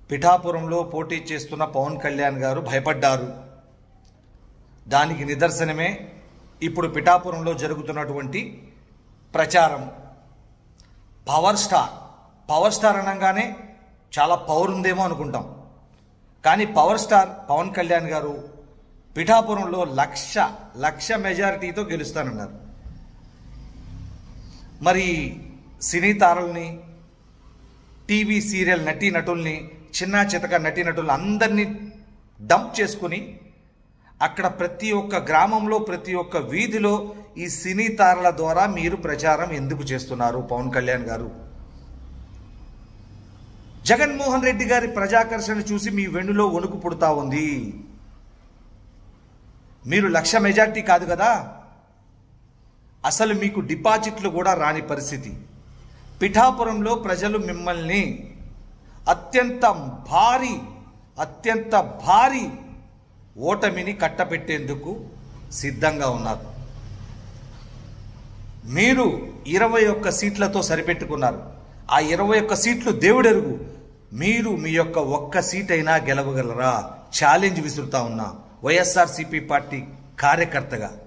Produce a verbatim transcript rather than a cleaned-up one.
పిఠాపురంలో పోటీ చేస్తున్న పవన్ కళ్యాణ్ గారు భయపడ్డారు. దానికి నిదర్శనమే ఇప్పుడు పిఠాపురంలో జరుగుతున్నటువంటి ప్రచారం. పవర్ స్టార్ పవర్ స్టార్ అనగానే చాలా పవర్ ఉందేమో అనుకుంటాం. కానీ పవర్ స్టార్ పవన్ కళ్యాణ్ గారు పిఠాపురంలో లక్ష లక్ష మెజారిటీతో గెలుస్తానన్నారు. మరి సినీ తారల్ని, టీవీ సీరియల్ నటీ నటుల్ని, చిన్న చితక నటీ నటులు అందరినీ డంప్ చేసుకుని అక్కడ ప్రతి ఒక్క గ్రామంలో, ప్రతి ఒక్క వీధిలో ఈ సినీ తారల ద్వారా మీరు ప్రచారం ఎందుకు చేస్తున్నారు పవన్ కళ్యాణ్ గారు? జగన్మోహన్ రెడ్డి గారి ప్రజాకర్షణ చూసి మీ వెన్నులో వణుకు పుడతా ఉంది. మీరు లక్ష మెజార్టీ కాదు కదా, అసలు మీకు డిపాజిట్లు కూడా రాని పరిస్థితి. పిఠాపురంలో ప్రజలు మిమ్మల్ని అత్యంత భారీ అత్యంత భారీ ఓటమిని కట్టపెట్టేందుకు సిద్ధంగా ఉన్నారు. మీరు ఇరవై ఒక్క సీట్లతో సరిపెట్టుకున్నారు. ఆ ఇరవై ఒక్క సీట్లు దేవుడెరుగు. మీరు మీ యొక్క ఒక్క సీట్ అయినా గెలవగలరా? ఛాలెంజ్ విసురుతా ఉన్నా వైఎస్ఆర్సీపీ పార్టీ కార్యకర్తగా.